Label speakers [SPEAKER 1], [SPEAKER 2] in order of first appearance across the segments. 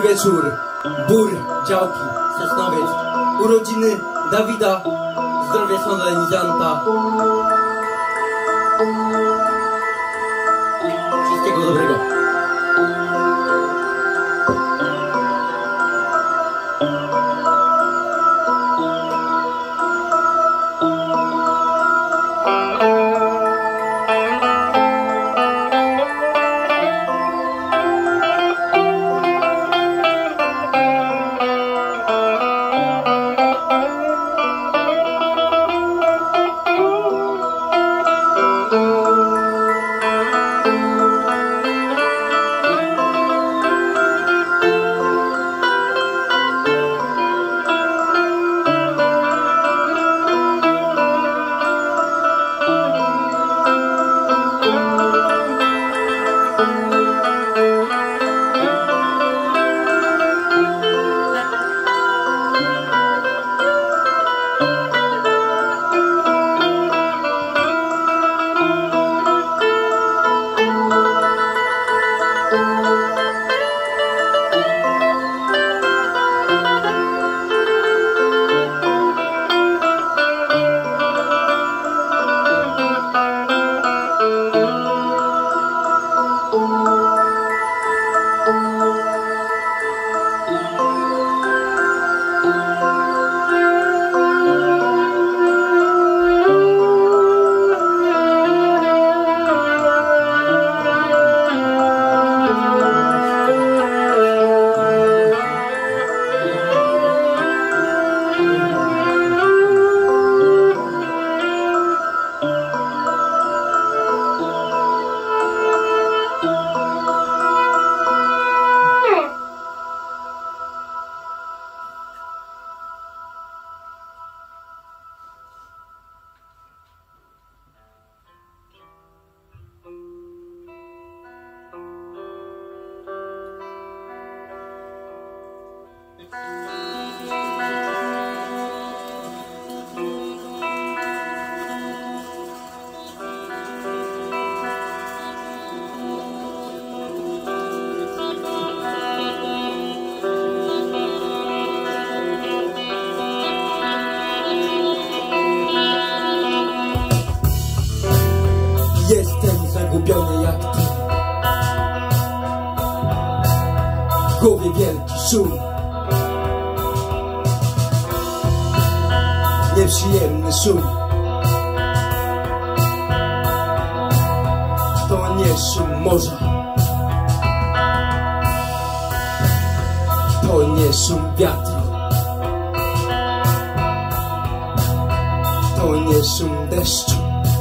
[SPEAKER 1] wieczór, Bór, Działki, Sosnowiec, urodziny Dawida, zdrowie solenizanta. Wszystkiego dobrego. Jestem zagubiony jak ty. W głowie wielki szum, nieprzyjemny szum. To nie szum morza, to nie szum wiatru, to nie szum deszczu.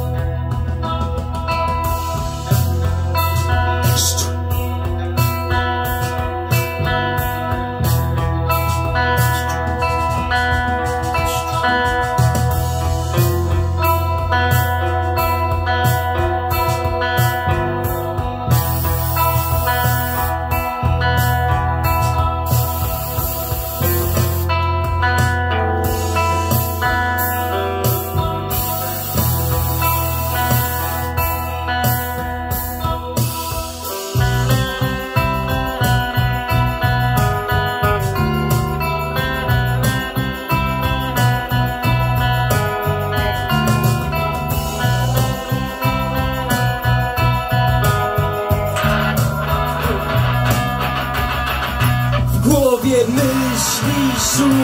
[SPEAKER 1] W głowie myśli szum,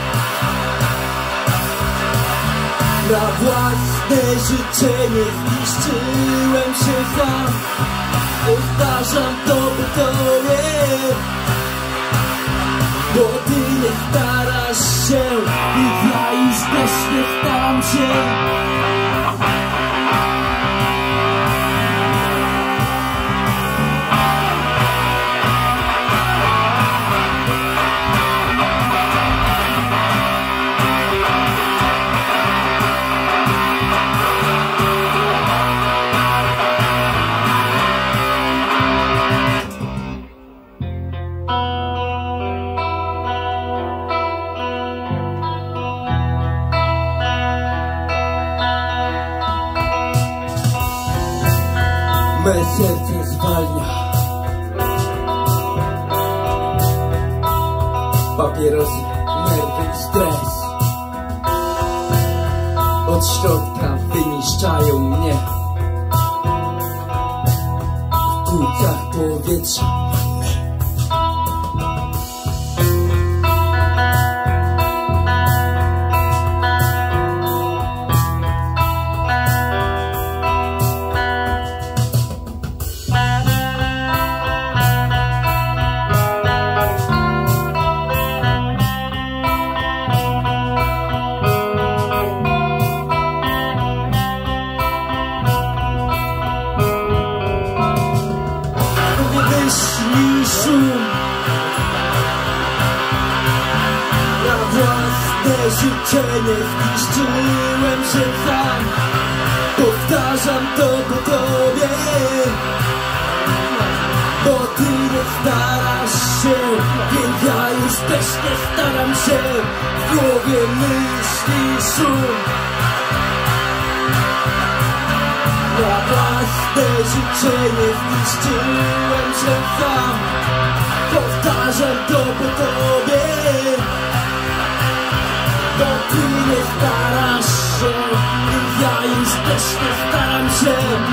[SPEAKER 1] na własne życzenie zniszczyłem się sam. Powtarzam to po tobie, bo ty nie starasz się i ja już też nie staram się. Me serce zwalnia, papierosy, nerwy i stres od środka wyniszczają mnie. W płucach powietrza szum. Na własne życzenie zniszczyłem się sam. Powtarzam to po tobie, bo ty nie starasz się, więc ja już też nie staram się. W głowie myśli szum. Na własne życzenie zniszczyłem się sam. Powtarzam to po tobie, bo ty nie starasz się, więc ja już też nie staram się.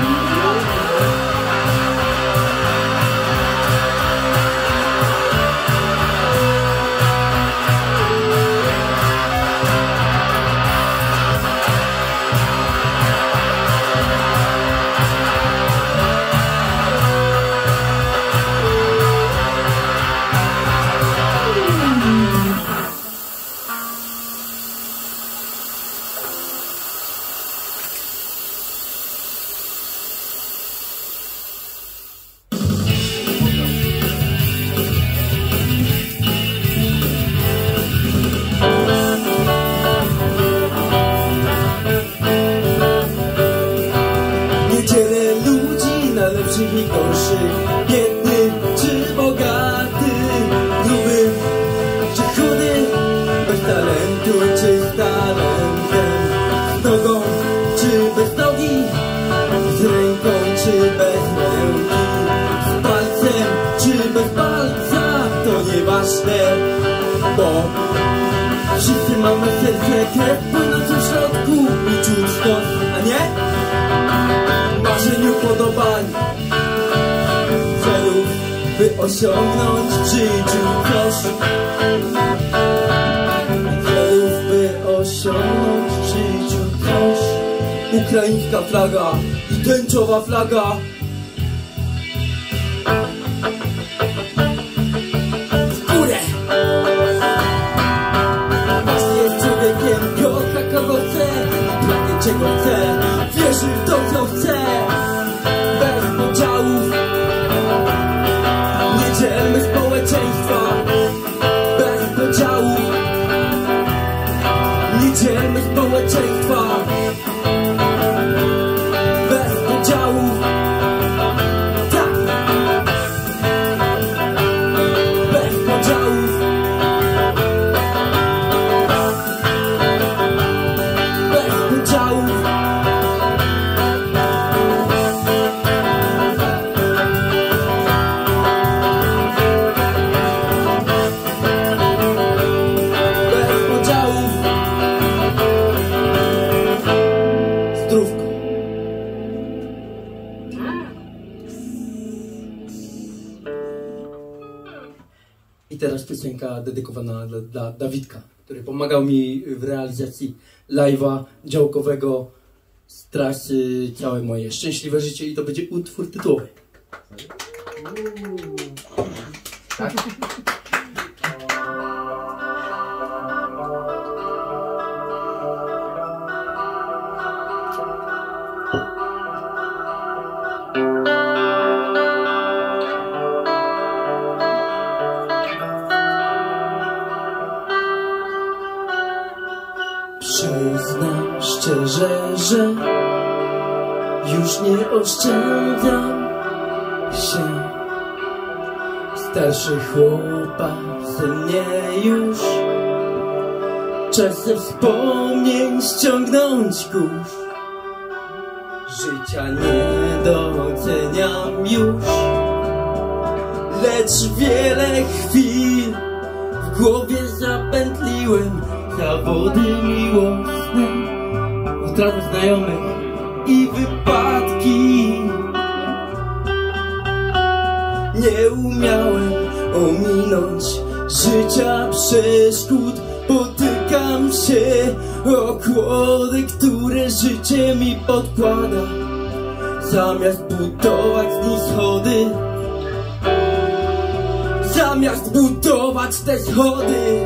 [SPEAKER 1] Lepszych i gorszych, biedny czy bogaty, gruby czy chudy, bez talentu czy z talentem, z nogą czy bez nogi, z ręką czy bez ręki, z palcem czy bez palca, to nieważne, bo wszyscy mamy serce, krew płynącą w środku i czuć to, a nie? Marzeń, upodobań, celów, by osiągnąć w życiu coś. Celów, by osiągnąć w życiu coś. Ukraińska flaga i tęczowa flaga. W górę! Każdy jest człowiekiem, kocha kogo chce, pragnie czego chce, wierzy w to co chce. Bez podziałów nie dzielmy społeczeństwa. Bez podziałów nie dzielmy społeczeństwa. Bez podziałów, tak. Bez podziałów. Bez podziałów. I teraz piosenka dedykowana dla Dawidka, który pomagał mi w realizacji live'a działkowego z trasy Całe moje szczęśliwe życie i to będzie utwór tytułowy. Tak? Przyznam szczerze, że już nie oszczędzam się. Starszy chłopak ze mnie już. Czas ze wspomnień ściągnąć kurz. Życia nie doceniam już, lecz wiele chwil w głowie pętliłem zawody miłosne, utratę znajomych i wypadki. Nie umiałem ominąć życia przeszkód. Potykam się o kłody, które życie mi podkłada. Zamiast budować z nich schody, zamiast budować te schody.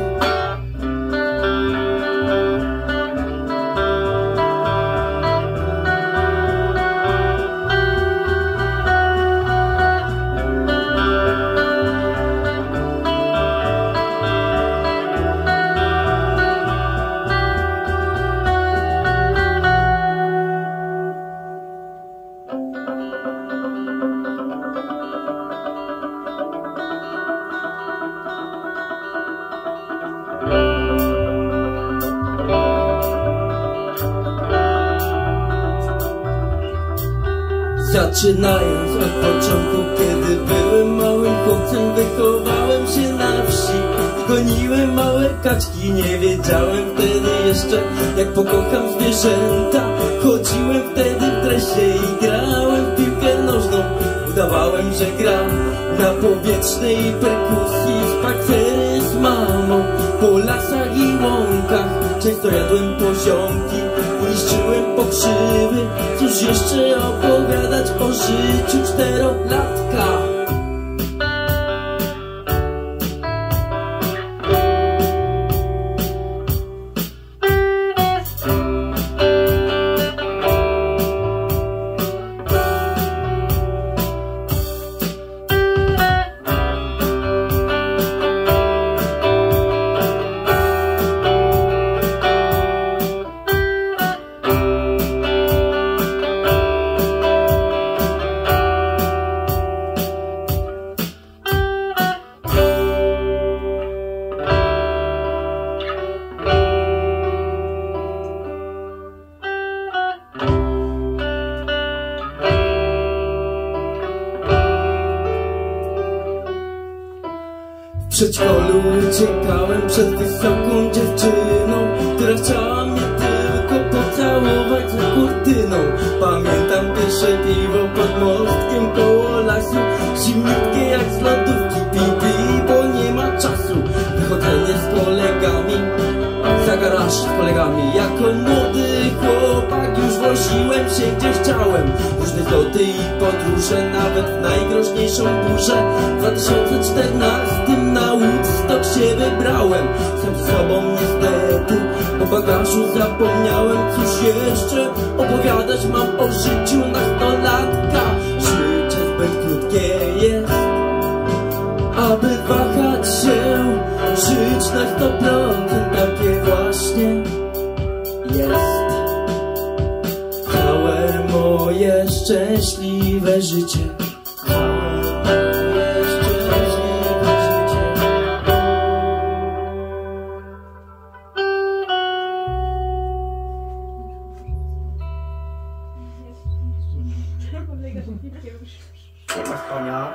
[SPEAKER 1] Zaczynając od początku, kiedy byłem małym chłopcem, wychowałem się na wsi. Goniłem małe kaczki, nie wiedziałem wtedy jeszcze, jak pokocham zwierzęta. Chodziłem wtedy w dresie i grałem w piłkę nożną. Udawałem, że gram na powietrznej perkusji. Spacery z mamą po lasach i łąkach. Często jadłem poziomki, niszczyłem pokrzywy. Cóż jeszcze opowiadać o życiu czterolatka? W przedszkolu uciekałem przed wysoką dziewczyną, która chciała mnie tylko pocałować za kurtyną. Pamiętam pierwsze piwo pod mostkiem koło lasu, zimniutkie jak z lodówki, pipi, bo nie ma czasu. Wychodzenie z kolegami, za garaż z kolegami. Jako młody chłopak już woziłem się gdzie chciałem. Różne zloty i podróże, nawet w najgroźniejszą burzę. W 2014 na Woodstock się wybrałem. Sam ze sobą niestety o bagażu zapomniałem. Cóż jeszcze opowiadać mam o życiu nastolatka. Życie zbyt krótkie jest, aby wahać się. Żyć na 100%, takie właśnie jest. Całe moje szczęśliwe życie.
[SPEAKER 2] Nie masz konia.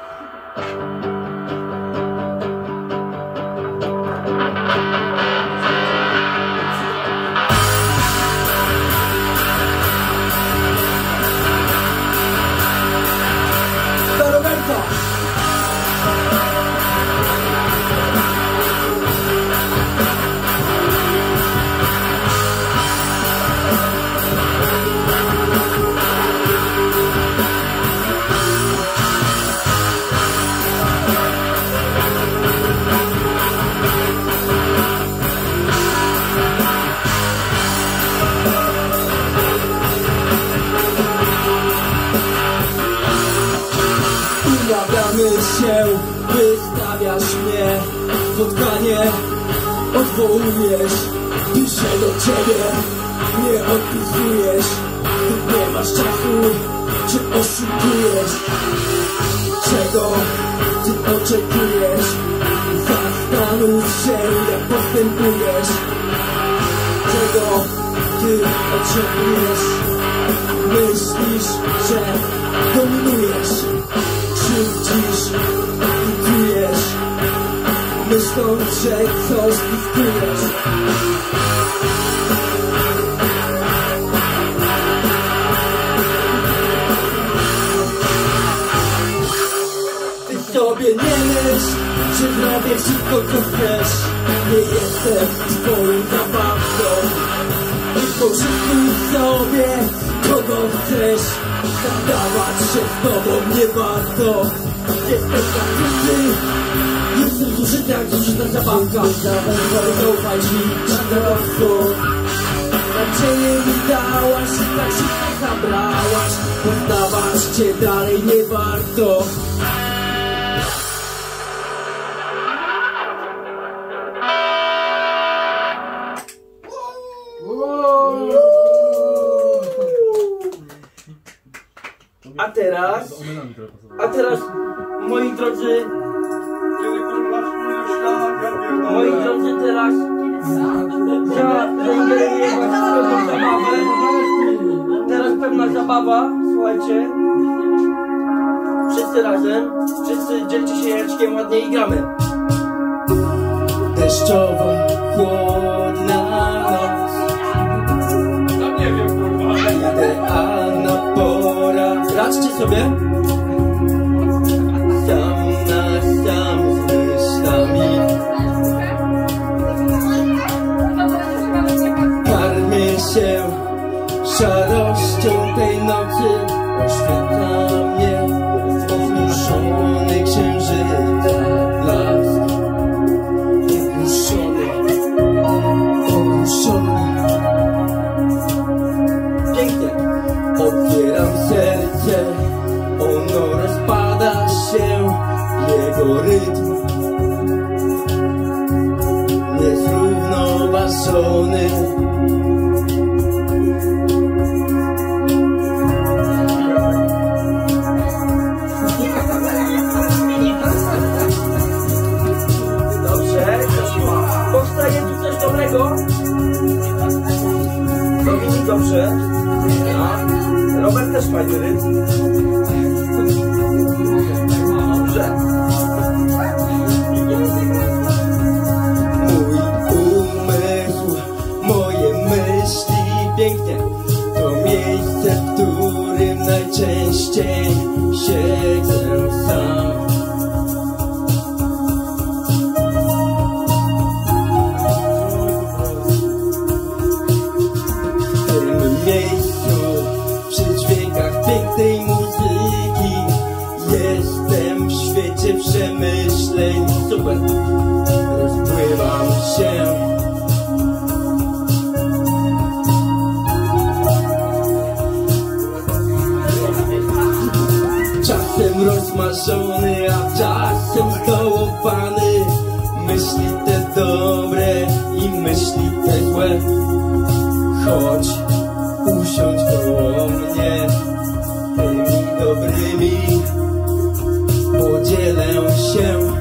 [SPEAKER 1] Umawiamy się, wystawiasz mnie, spotkanie odwołujesz. Piszę do ciebie, nie odpisujesz. Ty nie masz czasu, czy oszukujesz? Czego ty oczekujesz? Zastanów się, jak postępujesz. Czego ty oczekujesz? Myślisz, że dominujesz, krzywdzisz i czujesz. Myślę, stąd, że coś dyktujesz. Ty sobie nie myśl, że robię wszystko co chcesz. Nie jestem twoją zabawką. Poszukuj sobie kogo chcesz. Zadawać się z tobą nie warto. Jestem zakryty, jestem zużyty jak zużyta zabawka. Zaufaj mi, zabawko. Nadzieję mi dałaś i tak szybko zabrałaś. Poddawać cię dalej nie warto. A teraz, moi drodzy, teraz zaingeruję pewną zabawę. Teraz pewna zabawa, słuchajcie. Wszyscy razem, wszyscy dzielcie się jajeczkiem ładnie i gramy. Deszczowa, chłodna noc.
[SPEAKER 2] No nie wiem, kurwa.
[SPEAKER 1] Idealna pora. Radźcie sobie. Sam na sam z myślami. Karmię się szarością tej nocy. Oświetla mnie wzruszony księżyc. Blask ogłuszony, ogłuszony. Pięknie. Otwieram serce, ono rozpada się, jego rytm niezrównoważony. Dobrze, powstaje tu coś dobrego. Dominik dobrze. Robert też fajny rytm. Dobrze. Mój umysł, moje myśli, pięknie. To miejsce, w którym najczęściej siedzę sam. W tym miejscu, przy dźwiękach pięknej muzyki, jestem w świecie przemyśleń. Super, rozpływam się. Czasem rozmarzony, a czasem zdołowany. Myśli te dobre i myśli te złe. Chodź, usiądź koło mnie. Tymi dobrymi podzielę się.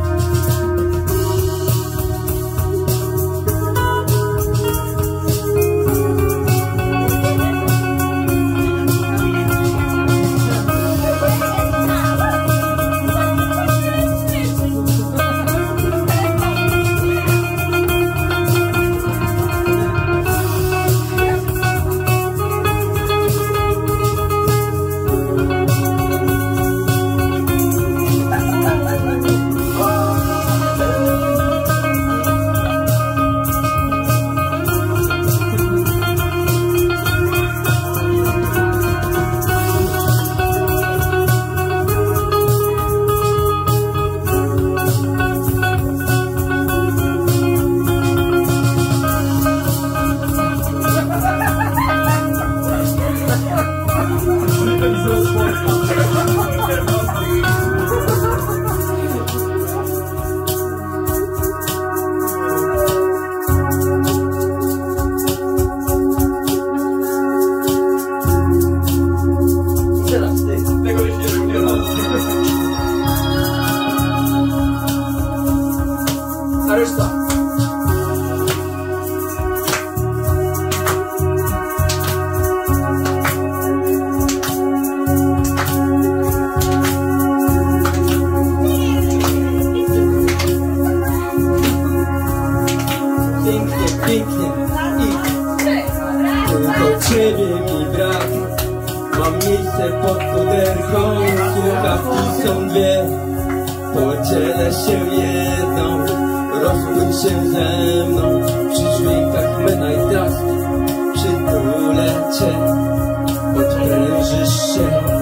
[SPEAKER 1] ciebie mi brak. Mam miejsce pod koderką, słuchawki są dwie. Podzielę się jedną, rozpłyń się ze mną. Przy dźwiękach mena i dust przytulę cię, odprężysz się.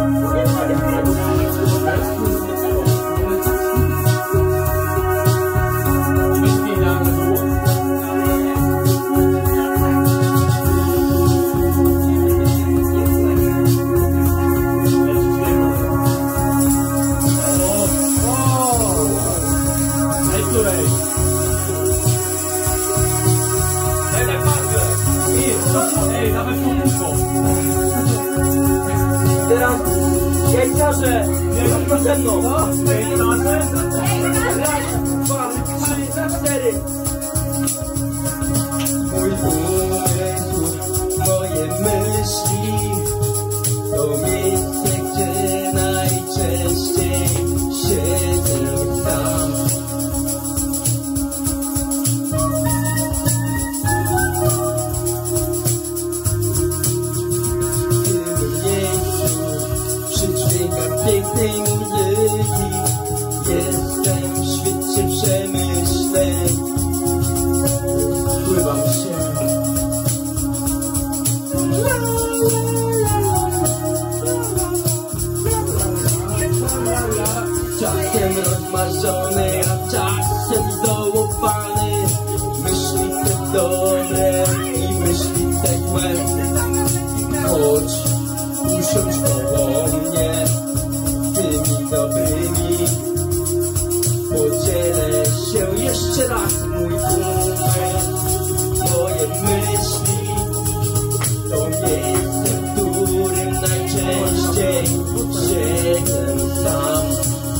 [SPEAKER 3] Teraz jajcarze, nie ze mną. Raz, 2, 3, 4.
[SPEAKER 1] Mój umysł, moje myśli to miejsce, gdzie najczęściej siedzę tam. Pięknej muzyki jestem w świecie przemyśleń, pływam się. Czasem rozmarzony, a czasem zdołowany. Myśli te dobre i myśli te złe. Chodź, usiądź koło mnie tymi dobrymi. Podzielę się jeszcze raz mój umysł, moje myśli to miejsce, w którym najczęściej siedzę sam.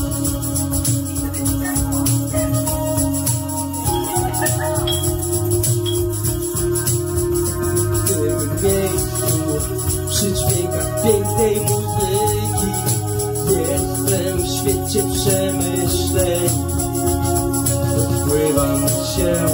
[SPEAKER 1] W tym miejscu, przy dźwiękach pięknej muzyki, jestem w świecie przemyśleń, odpływam się.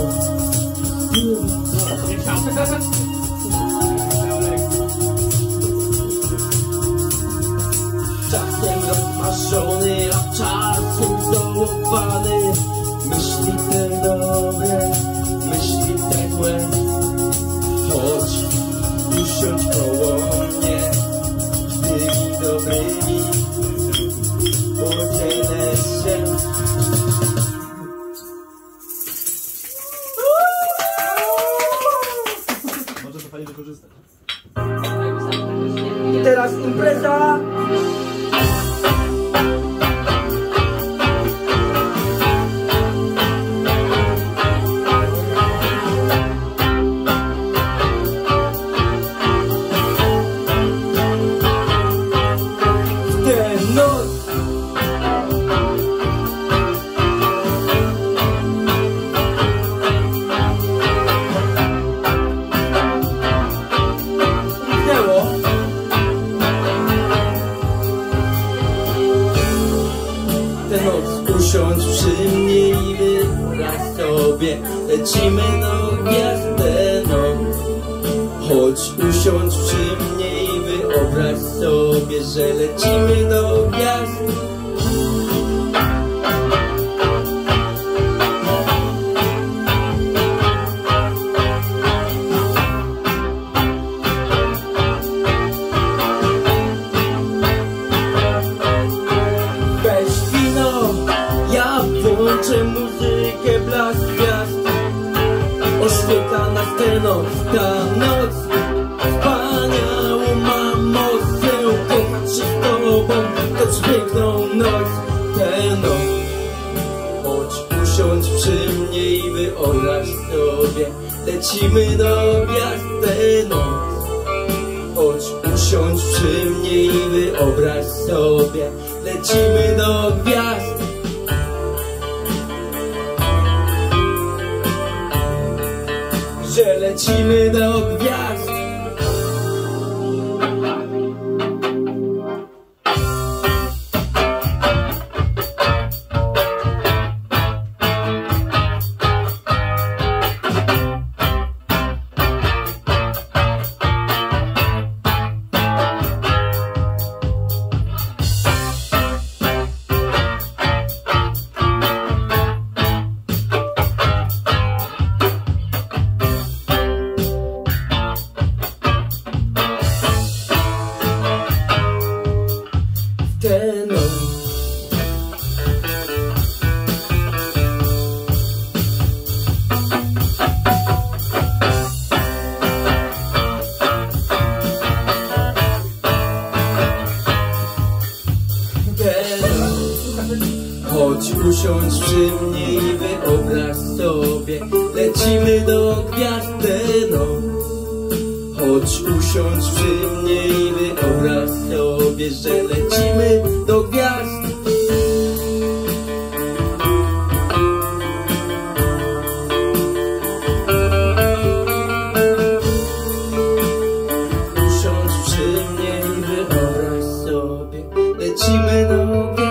[SPEAKER 1] Czasem rozmarzony, a czasem zdołowany. Myśli te dobre, myśli te złe. Chodź, usiądź koło mnie tymi dobrymi. Podzielę się.
[SPEAKER 2] Może to fajnie wykorzystać.
[SPEAKER 3] I teraz impreza.
[SPEAKER 1] Usiądź przy mnie i wyobraź sobie, lecimy do gwiazd tę noc. Chodź, usiądź przy mnie i wyobraź sobie, że lecimy do gwiazd. Włączę muzykę, blask gwiazd oświetla nas tę noc. Ta noc wspaniałą ma moc. Chcę kochać się z tobą, choć piękną noc. Tę noc. Chodź, usiądź przy mnie i wyobraź sobie, lecimy do gwiazd tę noc. Chodź, usiądź przy mnie i wyobraź sobie, lecimy do gwiazd. Że lecimy do gwiazd. usiądź przy mnie i wyobraź sobie, lecimy do gwiazd, no. Chodź usiądź przy mnie i wyobraź sobie, że lecimy do gwiazd. Usiądź przy mnie i wyobraź sobie, lecimy do gwiazd.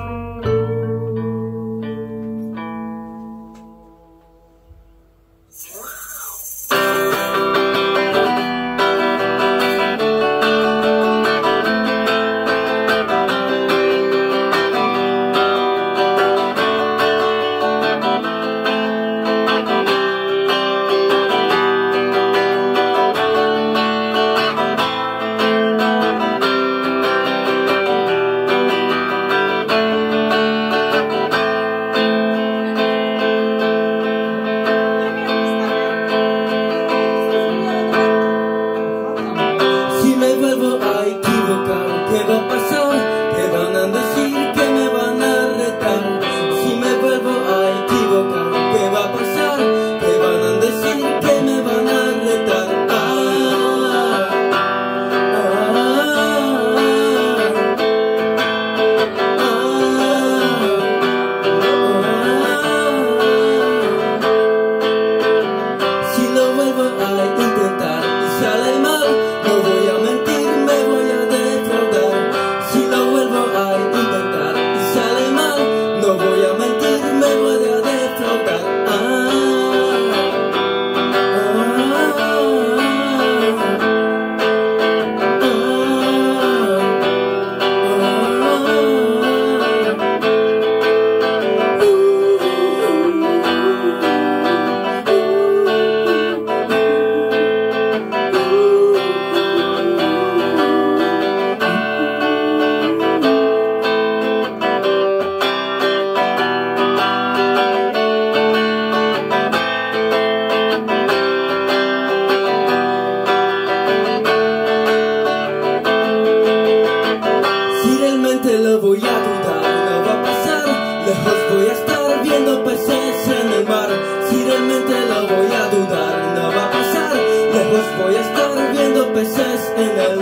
[SPEAKER 1] Voy a estar viendo peces en el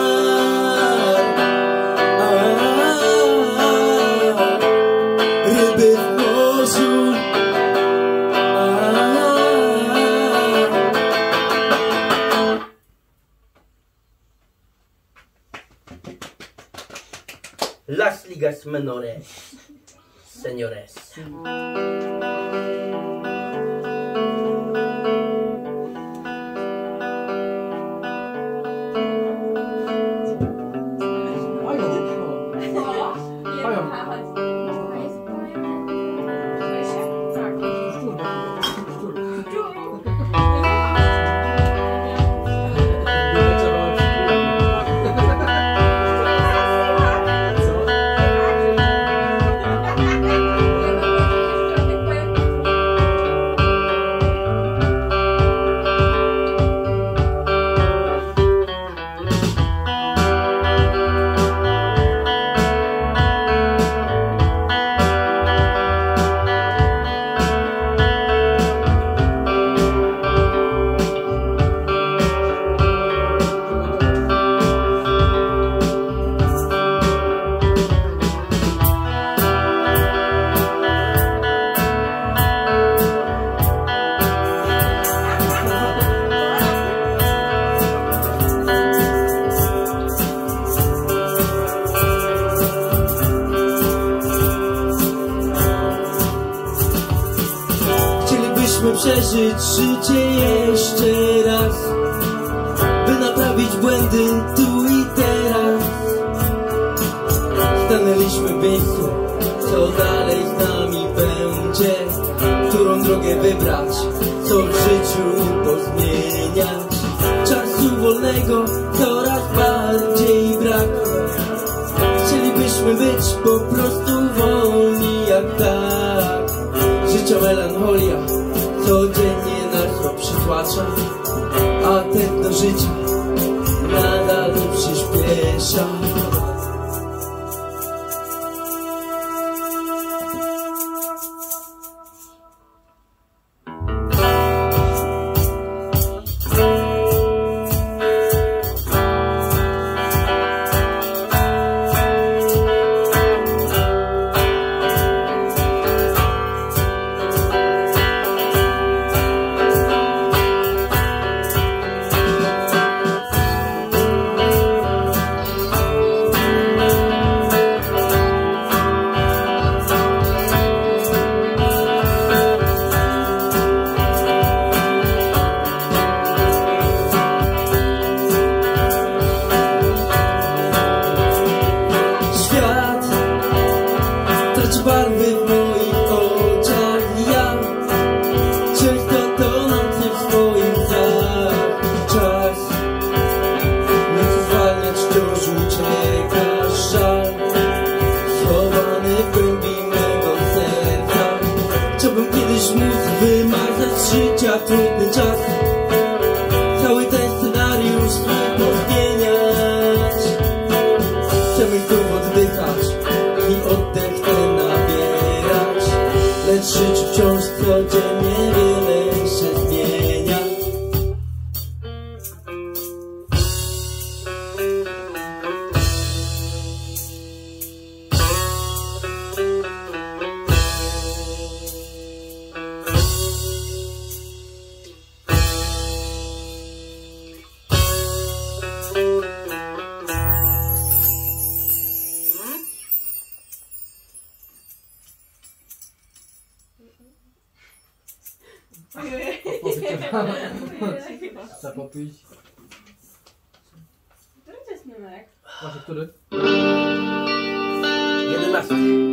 [SPEAKER 1] mar. Ryby w morzu.
[SPEAKER 3] Las ligas menores, señores.
[SPEAKER 1] Chcielibyśmy przeżyć życie jeszcze raz, by naprawić błędy tu i teraz. Stanęliśmy w miejscu, co dalej z nami będzie, którą drogę wybrać, co w życiu pozmieniać. Czasu wolnego coraz bardziej brak. Chcielibyśmy być po prostu wolni jak tak. Życia melancholia codziennie nas przytłacza, a tętno życia nadal przyspiesza.
[SPEAKER 2] Chcę popić.
[SPEAKER 4] Który to jest numerek?
[SPEAKER 2] Właśnie, który?
[SPEAKER 3] 11.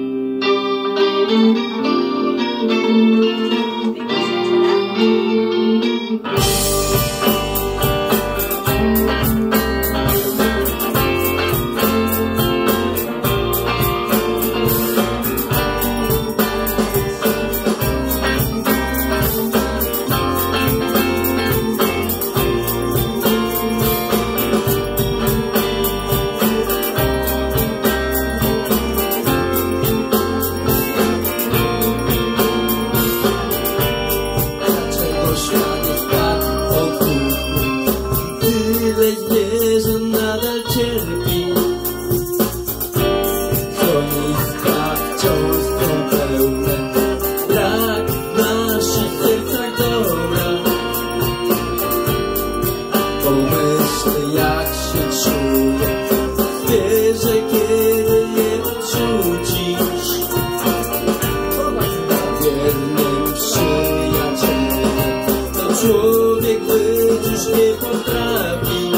[SPEAKER 1] Człowiek być już nie potrafi.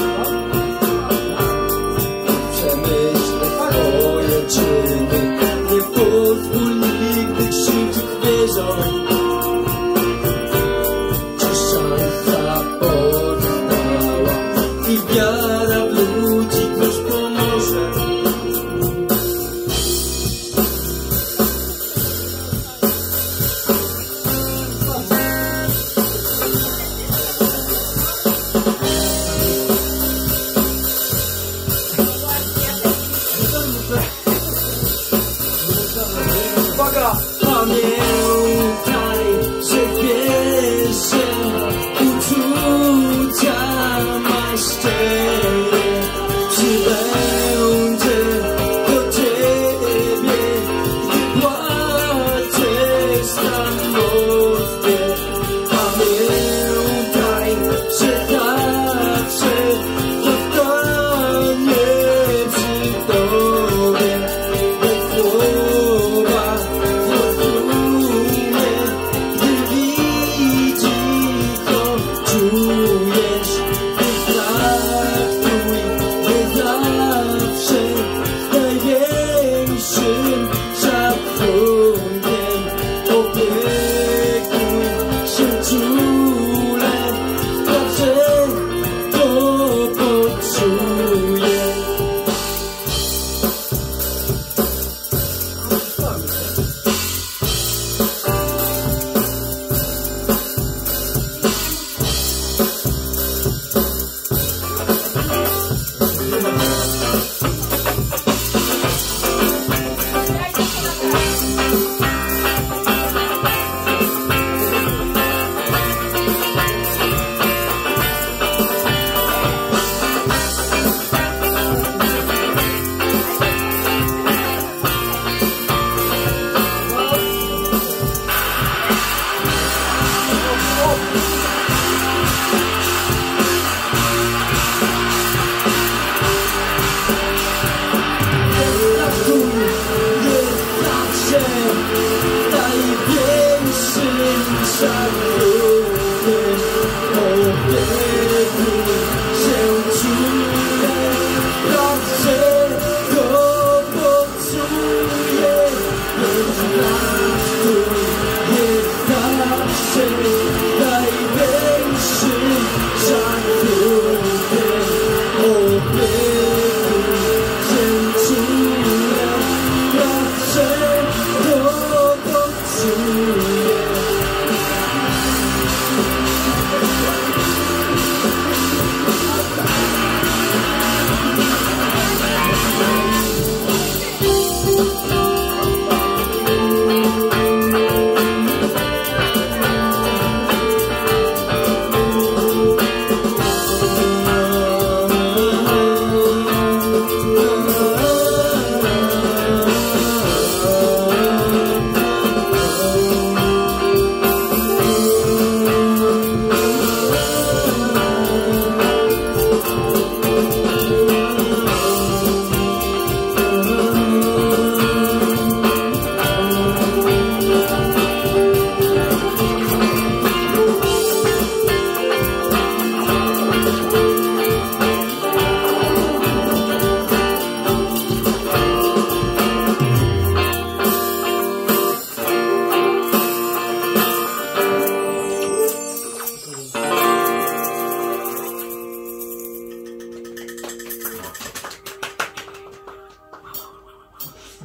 [SPEAKER 1] Przemyśl twoje czyny, nie pozwól nigdy krzywdzić zwierzom. Czy szansa pozostała i wiara w ludzi ktoś pomoże? Pamiętaj, że pierwsze uczucia masz szczere. Przybędzie do ciebie, gdy płaczesz samotnie. Pamiętaj, że zawsze zostanie przy tobie. Bez słowa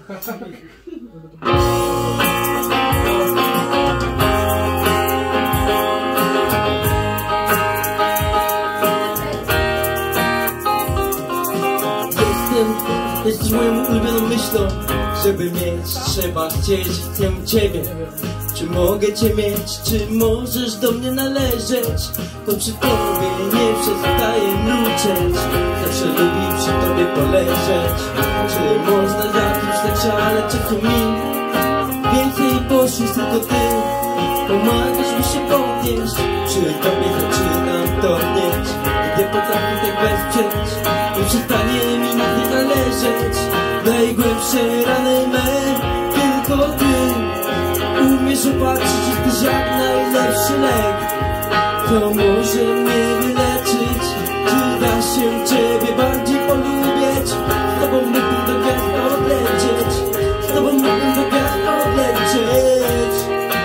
[SPEAKER 1] Jesteś moją ulubioną myślą. Żeby mieć, trzeba chcieć, chcę ciebie. Czy mogę cię mieć, czy możesz do mnie należeć? To przy tobie nie przestaję mruczeć. Zawsze lubię przy tobie poleżeć. Czy można za kimś tak szaleć, czy mi więcej poszli, tylko ty pomagasz mi się podnieść. Przy tobie zaczynam topnieć. Nie potrafię tak wesprzeć. Nie przestanie mi nigdy należeć. Najgłębsze rany me, tylko ty umiesz opatrzyć, jesteś jak najlepszy lek. To może mnie wyleczyć. Czy da się ciebie bardziej polubić? Z tobą mógłbym do gwiazd odlecieć. Z tobą mógłbym do gwiazd odlecieć.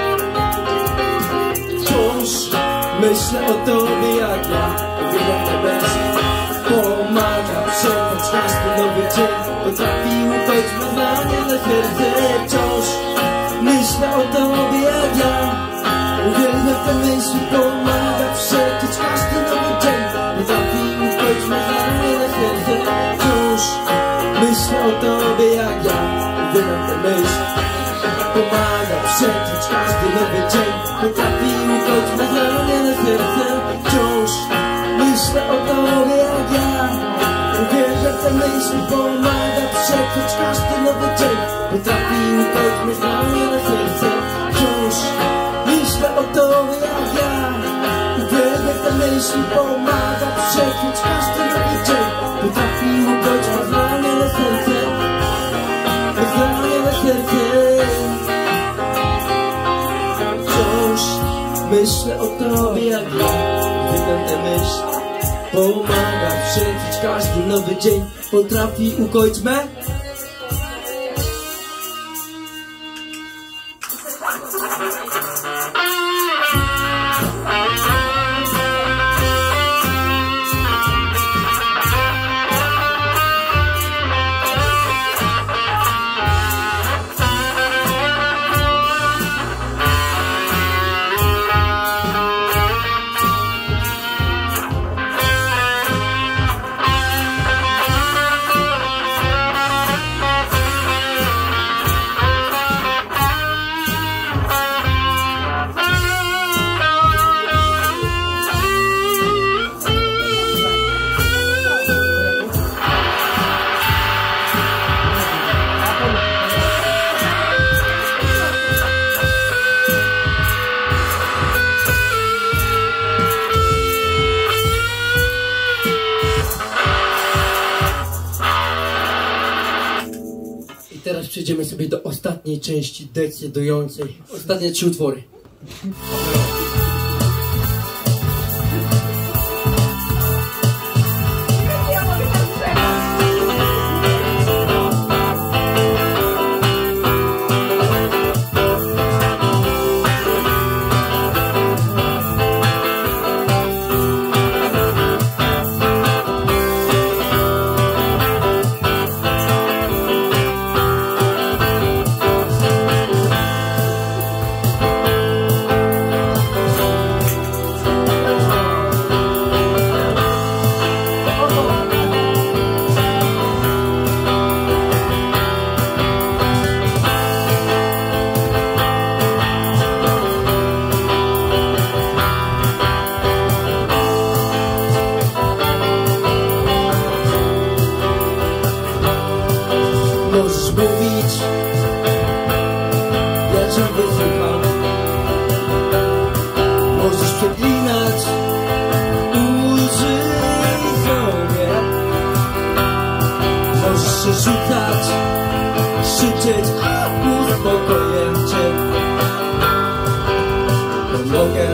[SPEAKER 1] Wciąż myślę o tobie jak ja. Uwielbiam tę wersję. Pomaga przetrwać każdy nowy dzień. Potrafi ukoić marzenia na serce. Wciąż myślę o tobie jak ja. Uwielbiam te myśli. Pomaga przetrwać każdy nowy dzień. Potrafi ukoić marzenia na serce. Wciąż myślę o tobie jak ja. Uwielbiam te myśli. Pomaga przetrwać każdy nowy dzień. Potrafi ukoić marzenia na serce. Wciąż myślę o tobie jak ja. Uwierzę w te myśli, pomaga przetrwać każdy nowy dzień. Potrafi ukoić marzenia na serce. Wciąż myślę o tobie jak ja. Uwierzę w te myśli, pomaga przetrwać każdy nowy dzień. Potrafi ukoić marzenia na serce. Marzenia na serce. Wciąż myślę o tobie jak ja. Uwierzę w te myśli. Pomaga przetrwać każdy nowy dzień. Potrafi ukoić me. Teraz przejdziemy sobie do ostatniej części decydującej. Ostatnie 3 utwory. Możesz mówić, ja cię wysłucham. Możesz przeklinać, użyj sobie. Możesz się rzucać, krzyczeć, uspokoję cię. Pomogę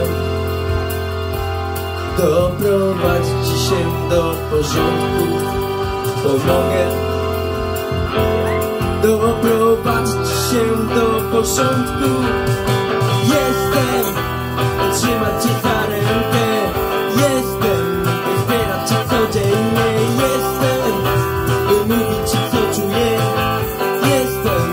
[SPEAKER 1] doprowadzić ci się do porządku. Pomogę doprowadzić się do porządku. Jestem, trzymać cię za rękę. Jestem, by wspierać cię codziennie. Jestem, by mówić ci co czuję. Jestem,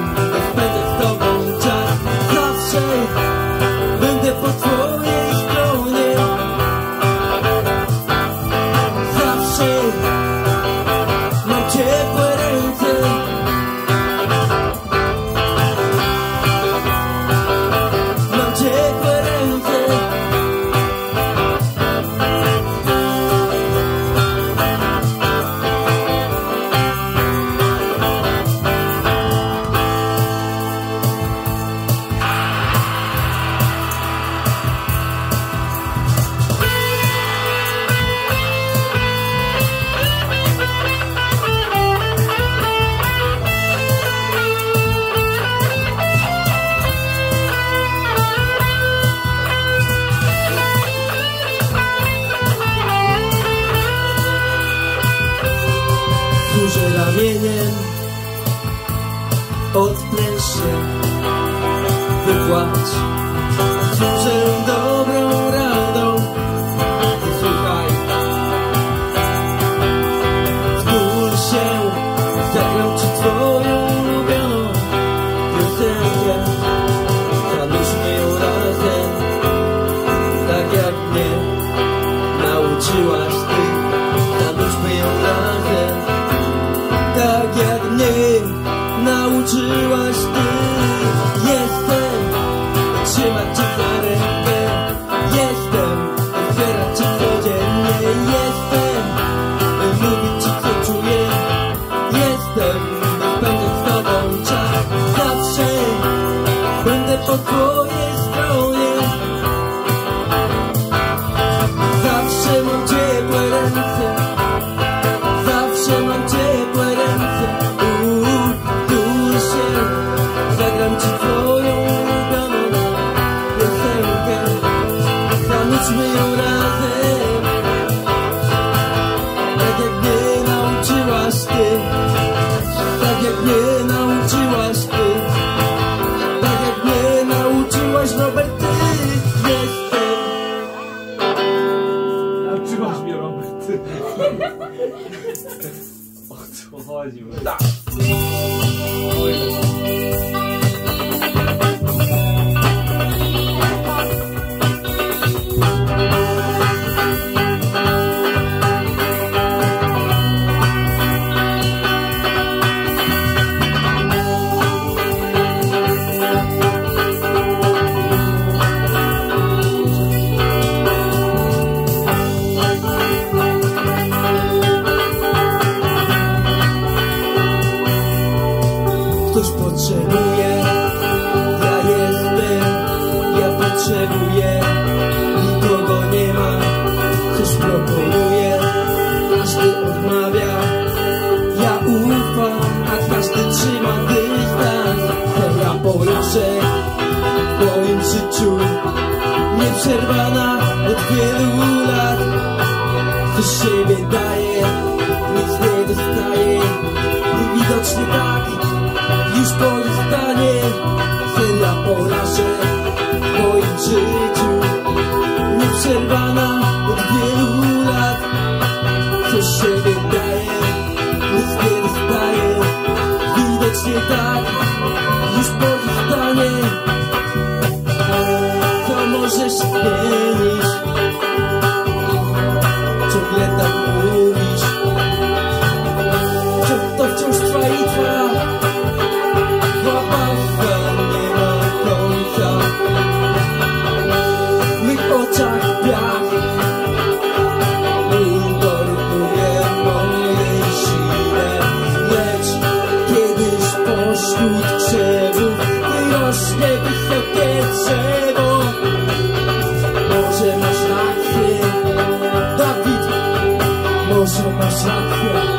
[SPEAKER 1] ramieniem, odpręż się, wypłać służę dobrą radą. Słuchaj, wtul się, zagram ci twoją ulubioną piosenkę. Zanóżmy ją razem, tak jak mnie nauczyłaś ty. Zanóżmy ją razem, tak jak mnie nauczyłaś ty. Jestem, trzymać cię za rękę. Jestem, otwierać ci codziennie. Jestem, mówić ci co czuję. Jestem, spędzać z tobą czas. Zawsze będę po twojej stronie. Zawsze mam ciepłe ręce. Zawsze mam ciepłe ręce. Tul się, zagram ci twoją ulubioną piosenkę. Zanóżmy ją razem, tak jak mnie nauczyłaś ty. Tak jak mnie nauczyłaś ty. Tak jak mnie nauczyłaś, Robert, ty. Jestem.
[SPEAKER 2] Nauczyłaś mnie, Robert. O co chodzi?
[SPEAKER 3] Tak.
[SPEAKER 1] Ktoś potrzebuje, ja jestem, ja potrzebuję, nikogo nie ma. Ktoś proponuje, każdy odmawia, ja ufam, a każdy trzyma dystans. Seria porażek w moim życiu, nieprzerwana od wielu lat. Coś siebie daje, nic nie dostaje, widocznie tak już pozostanie. Seria porażek w moim życiu, nieprzerwana od wielu lat. Coś siebie daje, nic nie dostaje, widocznie tak już pozostanie. To może się zmienić, ciągle tak mówisz, że to wciąż trwa i trwa. Zabawka nie ma końca, w mych oczach piach. Ból portuje mojej sile, lecz kiedyś pośród krzewów wyrośnie wysokie drzewo. Może masz rację, Dawid, może masz rację.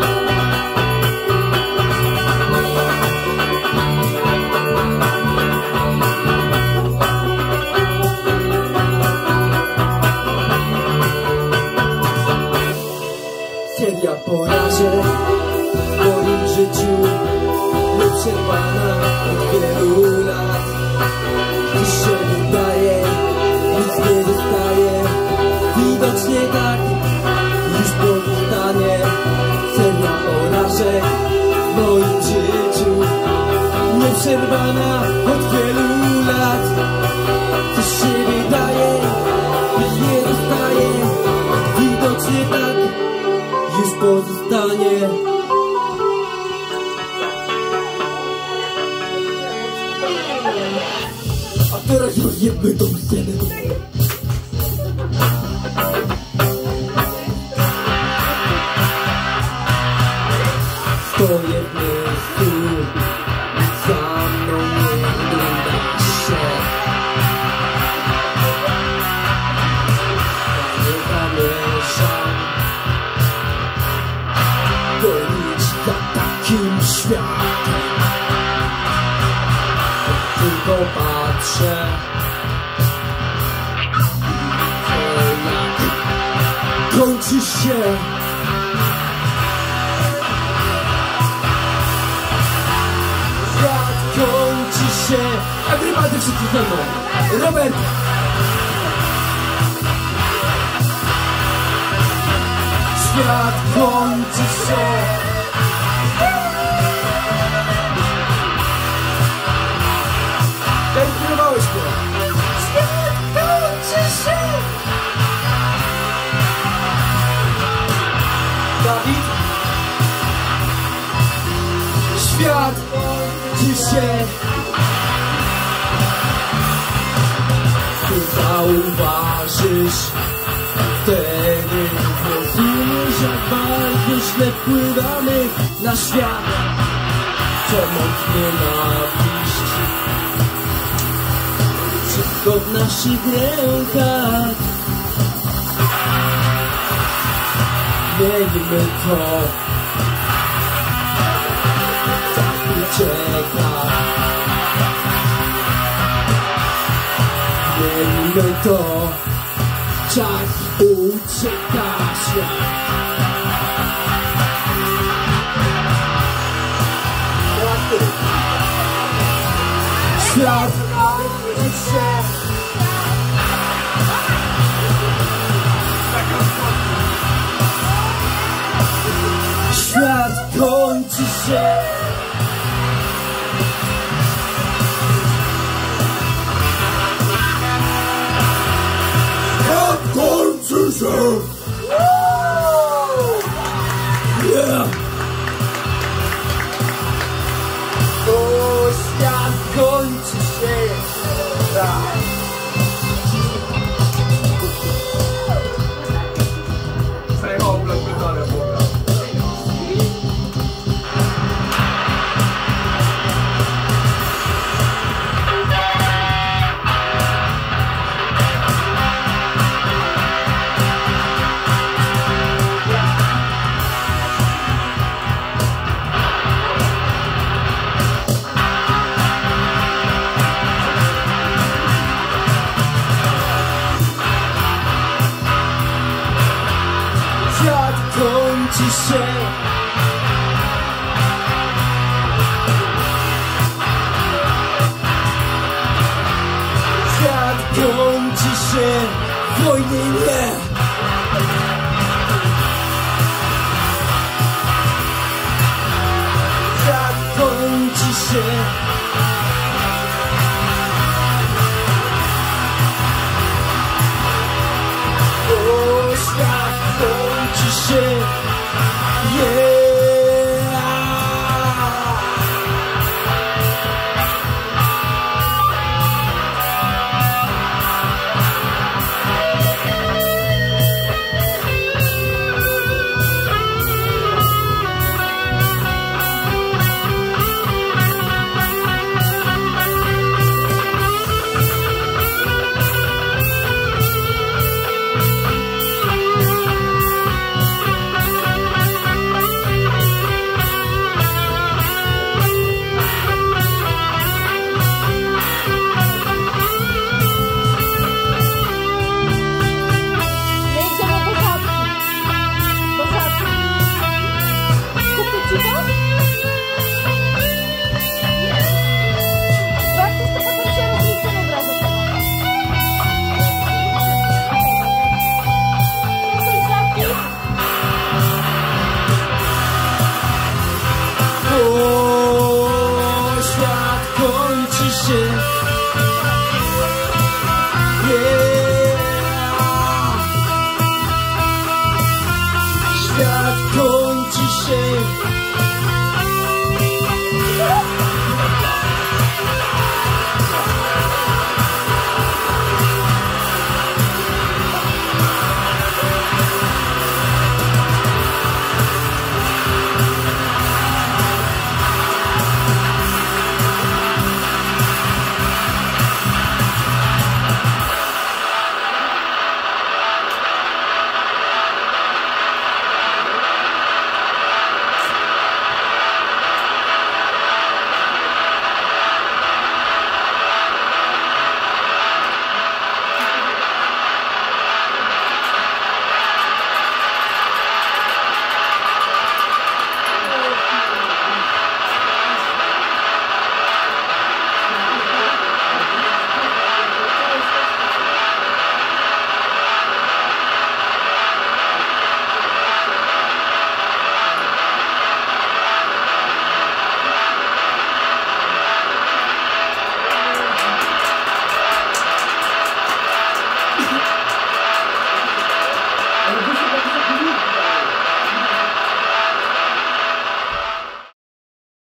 [SPEAKER 1] Seria porażek w moim życiu, nieprzerwana od wielu lat. Dziś się wydaje, nic nie dostaje, widocznie tak już pozostanie. Seria porażek w moim życiu, nieprzerwana od wielu lat. Coś się wydaje, nic nie dostaje, widocznie tak już pozostanie. A teraz rozjebmy tą scenę. Stoję w miejscu, za mną nie ogląda się. Ja nie zamierzam gonić za takim światem. Tylko patrzę, jak kończy się. się. Everybody wszyscy ze mną. Robert. Świat kończy się. Jak próbowałeś go? Świat kończy się. Dawid? Świat kończy się. Ty zauważysz wtedy, rozumiesz, jak bardzo źle wpływamy na świat. Przemoc, nienawiść, wszystko w naszych rękach. Miejmy to, tak ucieka. Miejmy to, czas ucieka świat. Świat kończy się. Świat kończy się. Świat kończy się. Yeah. O, świat kończy się. Tak.
[SPEAKER 2] Zajechał w pedale, Boga.
[SPEAKER 1] Świat kończy się. Świat kończy się. Wojny nie. Świat kończy się. O, świat kończy się. Yeah. O, świat kończy się.